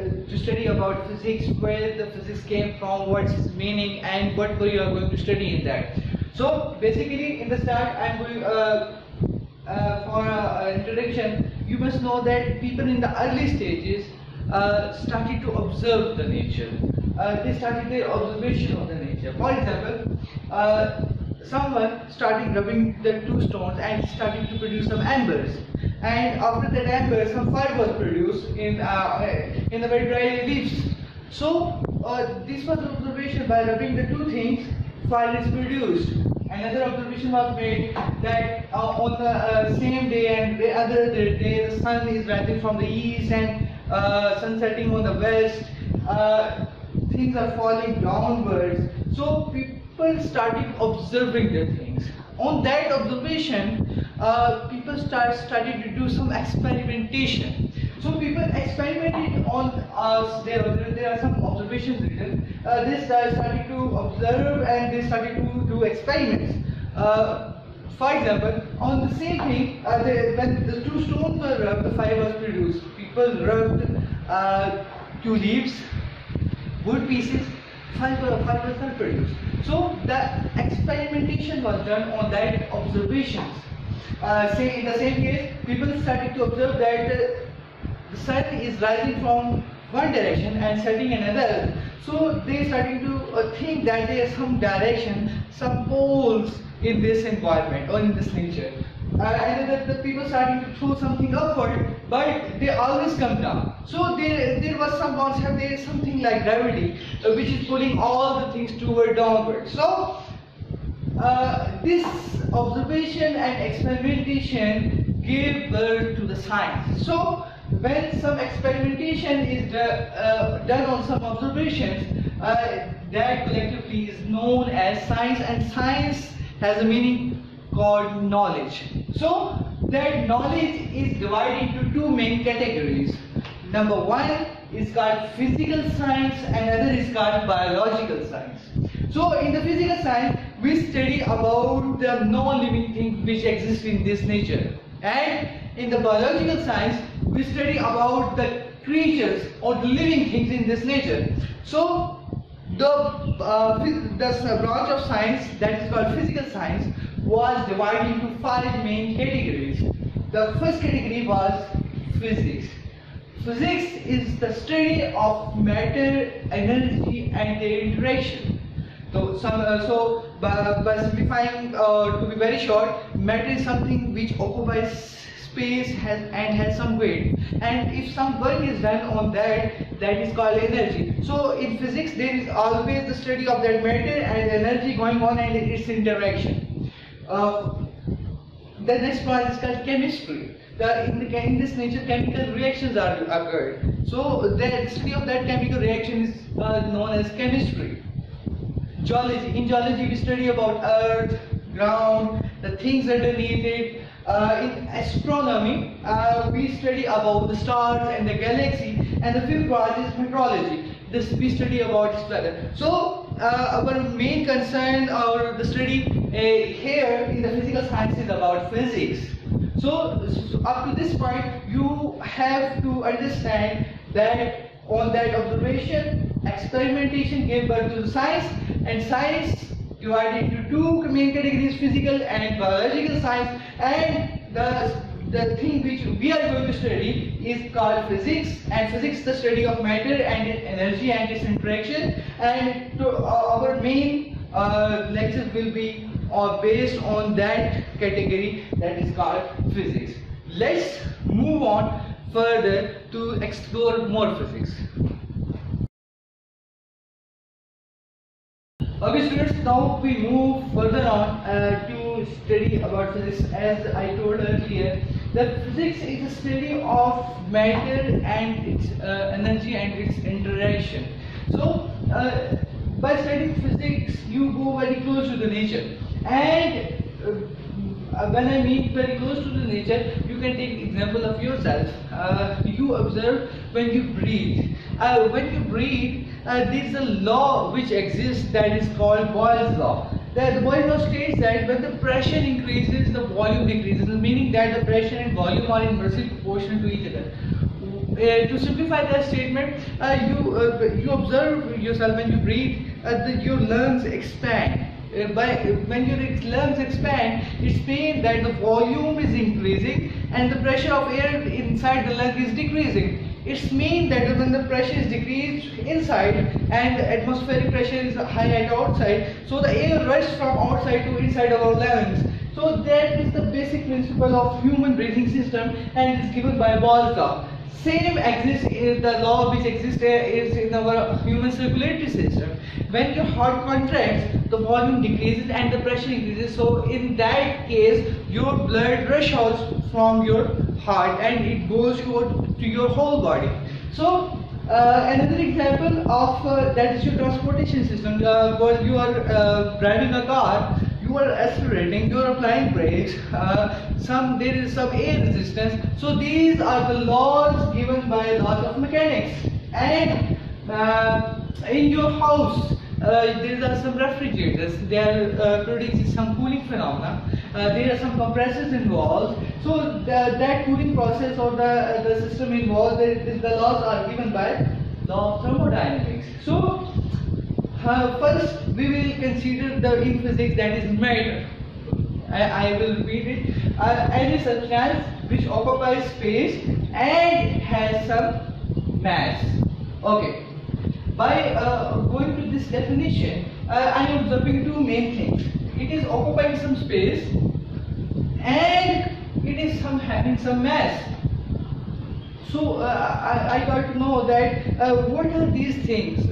to study about physics, where the physics came from, what's its meaning, and what you are going to study in that. So basically, in the start, I'm going for introduction. You must know that people in the early stages started to observe the nature. They started their observation of the nature. For example, someone started rubbing the two stones and started to produce some embers. And after that ember, some fire was produced in the very dry leaves. So this was the observation: by rubbing the two things, fire is produced. Another observation was made that on the same day and the other day, the sun is rising from the east and sun setting on the west. Things are falling downwards. So people started observing the things. On that observation, people started to do some experimentation. So people experimented on there are some observations written. They started to observe and they started to do experiments. For example, on the same thing, when the two stones were rubbed, the fire was produced. People rubbed two leaves, wood pieces, fire was produced. So the experimentation was done on that observations. Say in the same case, people started to observe that the sun is rising from one direction and setting another. So they started to think that there is some direction, some poles in this environment or in this nature. And the people starting to throw something upward, but they always come down. So there was some concept, there is something like gravity, which is pulling all the things toward downward. So this observation and experimentation gave birth to the science. So when some experimentation is done on some observations, that collectively is known as science, and science has a meaning called knowledge. So that knowledge is divided into two main categories. Number one is called physical science and other is called biological science. So in the physical science, we study about the non-living things which exist in this nature, and in the biological science, we study about the creatures or the living things in this nature. So the branch of science that is called physical science was divided into five main categories. The first category was physics. Physics is the study of matter, energy, and their interaction. So by simplifying, to be very short, matter is something which occupies space and has some weight, and if some work is done on that, that is called energy. So in physics, there is always the study of that matter and energy going on and its interaction. The next part is called chemistry. In this nature, chemical reactions are occurred. So the study of that chemical reaction is known as chemistry. Geology. In geology, we study about earth, ground, the things underneath it. In astronomy, we study about the stars and the galaxy, and the fifth part is meteorology. We study about this weather. So our main concern or the study here in the physical science is about physics. So up to this point, you have to understand that on that observation, experimentation gave birth to the science, and science divided into two main categories: physical and biological science. And the thing which we are going to study is called physics, and physics is the study of matter and energy and its interaction. And our main lectures will be based on that category, that is called physics. Let's move on further to explore more physics. Okay students, now we move further on to study about physics. As I told earlier, that physics is a study of matter and its energy and its interaction. So by studying physics, you go very close to the nature. And when I mean very close to the nature, you can take example of yourself. You observe when you breathe. When you breathe, there is a law which exists that is called Boyle's law. The Boyle's law states that when the pressure increases, the volume decreases, meaning that the pressure and volume are inversely proportional to each other. to simplify that statement, you observe yourself when you breathe, your lungs expand. When your lungs expand, it means that the volume is increasing and the pressure of air inside the lung is decreasing. It means that when the pressure is decreased inside and the atmospheric pressure is high at outside, so the air rushes from outside to inside of our lungs. So that is the basic principle of human breathing system, and is given by Boyle's law. Same exists in the law which exists is in our human circulatory system. When your heart contracts, the volume decreases and the pressure increases. So in that case, your blood rushes out from your heart and it goes to your whole body. So another example of that is your transportation system. While you are driving a car, you are accelerating, you are applying brakes, there is some air resistance. So these are the laws given by laws of mechanics. And in your house, there are some refrigerators, they are producing some cooling phenomena, there are some compressors involved. So that cooling process or the system involved, the laws are given by law of thermodynamics. So first we will consider the in physics, that is matter. I will repeat it. Any substance which occupies space and has some mass. Okay. By going to this definition, I am observing two main things. It is occupying some space and it is having some mass. So I got to know that what are these things.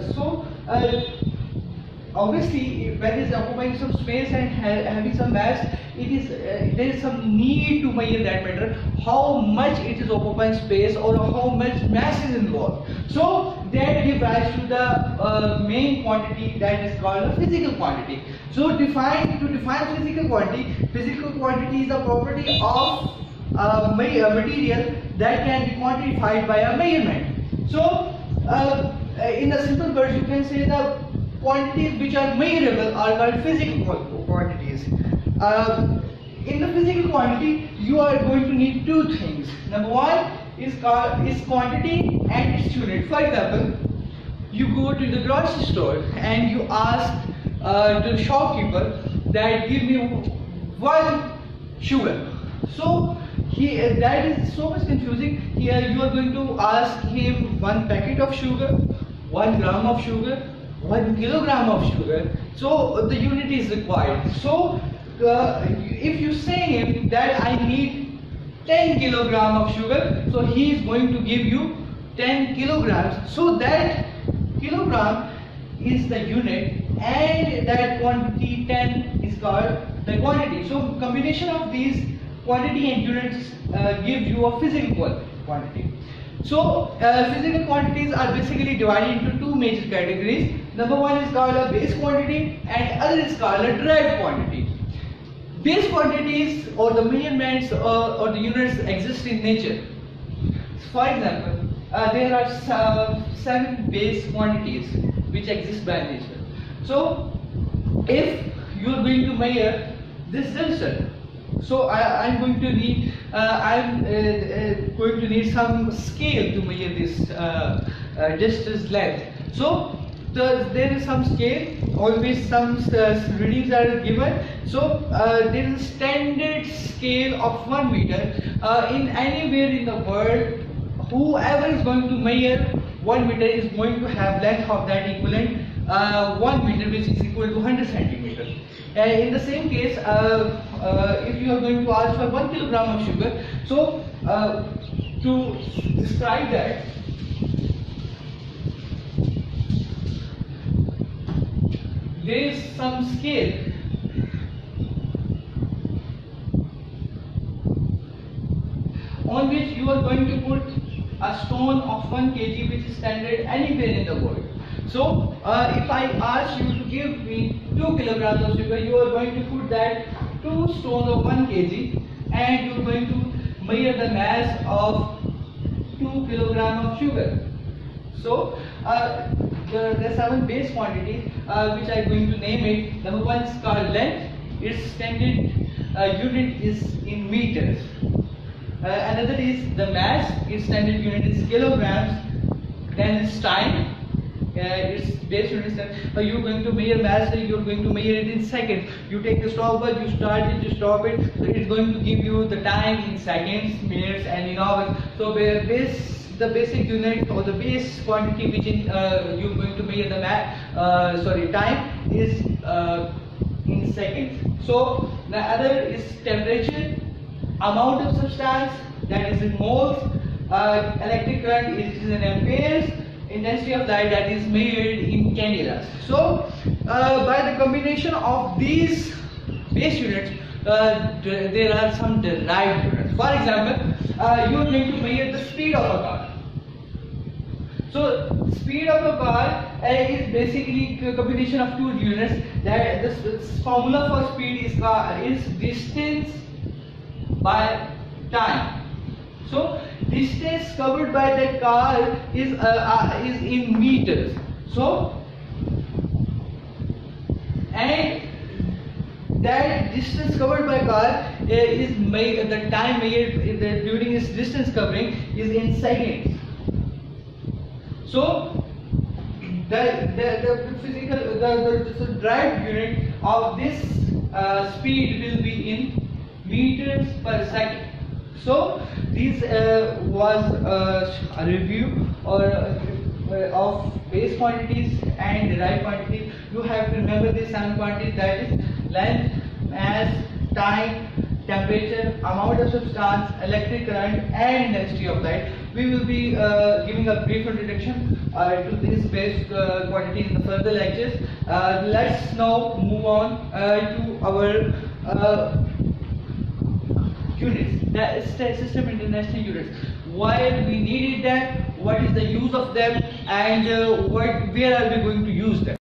Obviously, when it is occupying some space and having some mass, there is some need to measure that matter, how much it is occupying space or how much mass is involved. So that gives rise to the main quantity that is called a physical quantity. So to define physical quantity is a property of material that can be quantified by a measurement. So in a simple words, you can say the quantities which are measurable are called physical quantities. In the physical quantity, you are going to need two things. Number one is quantity and its unit. For example, you go to the grocery store and you ask the shopkeeper that give me one sugar. So that is so much confusing. Here you are going to ask him 1 packet of sugar, 1 gram of sugar, 1 kilogram of sugar. So the unit is required. So if you say him that I need 10 kilogram of sugar, so he is going to give you 10 kilograms. So that kilogram is the unit and that quantity 10 is called the quantity. So combination of these quantity and units give you a physical quantity. So physical quantities are basically divided into two major categories. Number one is called a base quantity and other is called a derived quantity. Base quantities or the measurements or the units exist in nature. For example, there are 7 base quantities which exist by nature. So if you are going to measure this distance, so I'm going to need some scale to measure this distance length. So there is some scale, always some readings are given. So there is a standard scale of 1 meter. In anywhere in the world, whoever is going to measure 1 meter is going to have length of that equivalent 1 meter, which is equal to 100 centimeters. In the same case, if you are going to ask for 1 kilogram of sugar, so to describe that, there is some scale on which you are going to put a stone of 1 kg, which is standard anywhere in the world. So if I ask you to give me 2 kilograms of sugar, you are going to put that 2 stones of 1 kg and you are going to measure the mass of 2 kilograms of sugar. So there are 7 base quantities which I am going to name it. Number one is called length. Its standard unit is in meters. Another is the mass. Its standard unit is kilograms. Then it's time. Its base unit is you're going to measure mass. You're going to measure it in seconds. You take the stopwatch. You start it. You stop it. So it's going to give you the time in seconds, minutes, and in hours. So the basic unit or the base quantity which you're going to measure the time is in seconds. So the other is temperature, amount of substance, that is in moles, electric current is in amperes, intensity of light, that is measured in candelas. So by the combination of these base units, there are some derived units. For example, you are going to measure the speed of a car. So speed of a car is basically a combination of two units. That this formula for speed is distance by time. So distance covered by that car is in meters. So and that distance covered by car is the time measured during its distance covering is in seconds. So the physical the drive unit of this speed will be in meters per second. So this was a review of base quantities and derived quantities. You have to remember these 7 quantities, that is length, mass, time, temperature, amount of substance, electric current, and intensity of light. We will be giving a brief introduction to this base quantity in the further lectures. Let's now move on to our units, the system international units. Why we needed them, what is the use of them, and where are we going to use them.